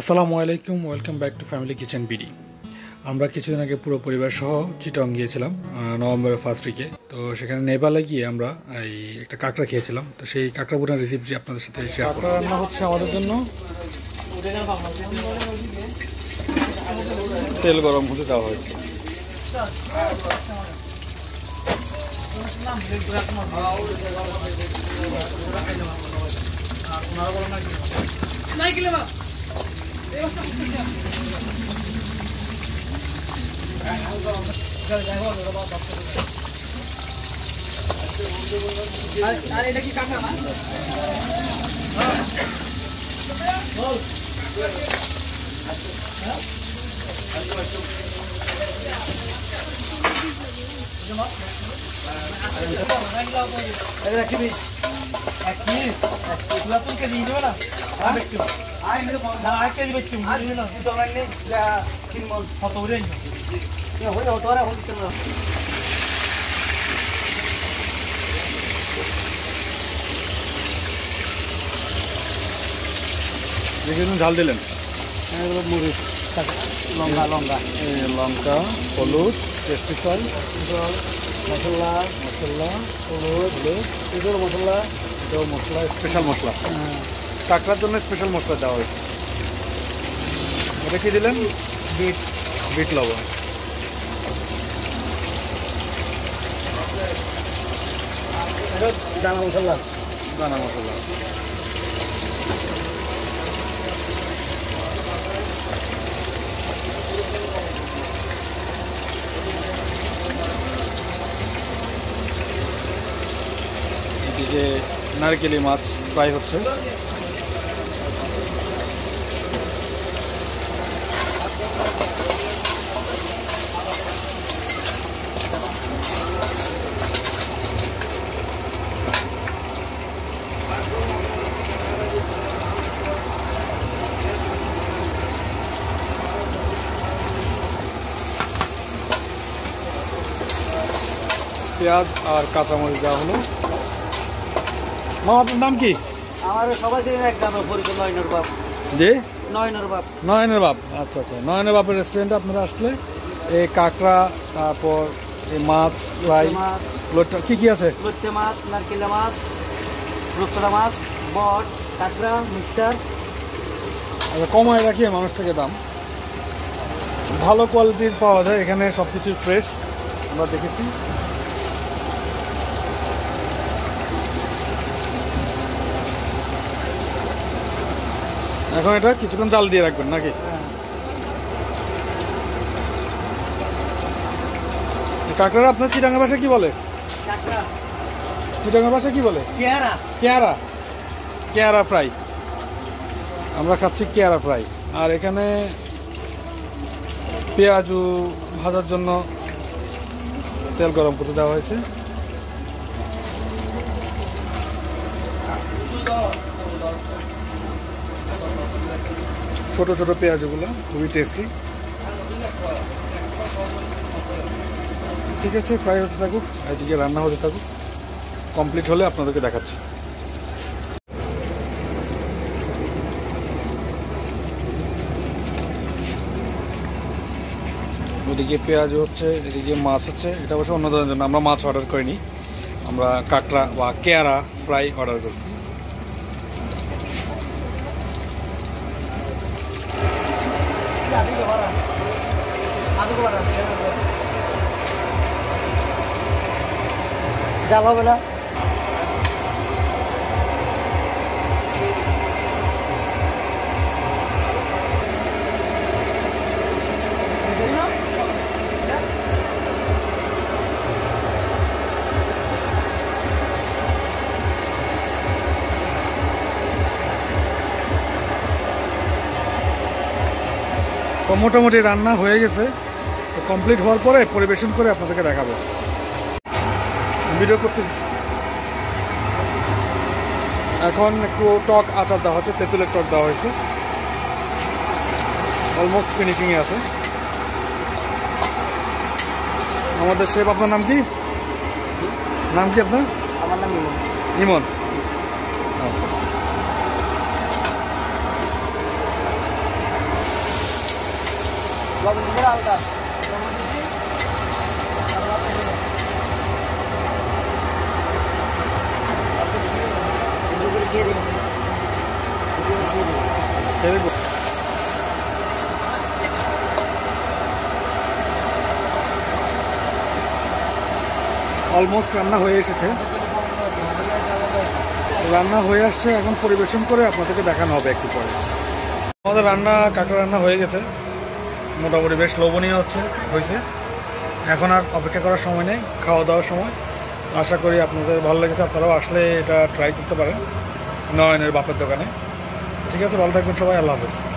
আসসালামু আলাইকুম, welcome back to family kitchen BD. আমরা কিছুদিন আগে পুরো পরিবার সহ চিটং গিয়েছিলাম নভেম্বরের ফার্স্ট উইকে। তো সেখানে নেপালে গিয়ে আমরা এই একটা কাঁকড়া খেয়েছিলাম। তো সেই কাঁকড়া বোনার রেসিপিটি আপনাদের সাথে শেয়ার করব। কাঁকড়া রান্না হচ্ছে আমাদের জন্য, তেল গরম হতে দেওয়া হয়েছে। আর এটা কি কাঁকড়া না? ঝাল দিলেন, মরিচ, লঙ্কা লঙ্কা লঙ্কা, হলুদ, টেস্টি সল্ট, মশলা মশলা, হলুদ এগুলো মশলা, এটাও মশলা, স্পেশাল মশলা। কাঁকড়ার জন্য স্পেশাল মশলা দেওয়া হয়েছে। এটা কি দিলেন? বিট বিট লবণ। দানা মশলা, দানা মশলা। এদিকে নারকেলি মাছ ফ্রাই হচ্ছে। পেঁয়াজ আর কাঁচামরিচ দেওয়া হলো। মামা, আপনার নাম কি? আমার সবাই চিনি এক গ্রামের পরিচয় নয়নের বাপ। জি, নয়নের বাপ। নয়নের বাপ। আচ্ছা আচ্ছা, নয়নের বাপের রেস্টুরেন্টে আপনারা আসলে এই কাঁকড়া, তারপর এই মাছ ফ্রাই, কি কি আছে? লইট্টে মাছ, নারকেলা মাছ, রূপচাঁদা মাছ, বট, কাঁকড়া, মিক্সার। আচ্ছা, কমায় রাখিয়ে মানুষ থেকে দাম ভালো কোয়ালিটির পাওয়া যায় এখানে, সব কিছু ফ্রেশ আমরা দেখেছি। এখন এটা কিছুক্ষণ জাল দিয়ে রাখবেন নাকি? কাঁকড়া আপনার চিটাঙ্গা ভাষা কি বলে? চিটাঙ্গা ভাষা কি বলে? পেয়ারা। পেয়ারা, পেয়ারা ফ্রাই। আমরা খাচ্ছি পেয়ারা ফ্রাই। আর এখানে পেঁয়াজু ভাজার জন্য তেল গরম করতে দেওয়া হয়েছে। ছোট ছোট পেঁয়াজগুলো খুবই টেস্টি। ঠিক আছে, ফ্রাই হতে থাকুক, এদিকে রান্না হতে থাকুক। কমপ্লিট হলে আপনাদেরকে দেখাচ্ছি। ওদিকে পেঁয়াজ হচ্ছে, এদিকে মাছ হচ্ছে। এটা অবশ্য অন্য ধরনের জন্য, আমরা মাছ অর্ডার করিনি, আমরা কাঁকড়া বা কেয়ারা ফ্রাই অর্ডার করছি। জাল হবে না? তো মোটামুটি রান্না হয়ে গেছে। তো কমপ্লিট হওয়ার পরে পরিবেশন করে আপনাদেরকে দেখাবো। ভিডিও করতে এখন একটু টক আচার দেওয়া হচ্ছে, তেঁতুলের টক দেওয়া হয়েছে। অলমোস্ট ফিনিশিংয়ে আছে। আমাদের শেফ, আপনার নাম কি? নাম কি আপনার? আমার নাম ইমন। ইমন। আচ্ছা, লবণ দিলে হালকা দিয়ে দিন অলমোস্ট রান্না হয়ে এসেছে, রান্না হয়ে আসছে, এখন পরিবেশন করে আপনাদেরকে দেখানো হবে একটু পরে। আমাদের কাঁকড়া রান্না হয়ে গেছে, মোটামুটি বেশ লোভনীয় হয়েছে। এখন আর অপেক্ষা করার সময় নেই, খাওয়া দাওয়ার সময়। আশা করি আপনাদের ভালো লেগেছে, আপনারাও আসলে এটা ট্রাই করতে পারেন নয়নের বাপের দোকানে। ঠিক আছে, ভালো থাকবেন সবাই, আল্লাহ হাফেজ।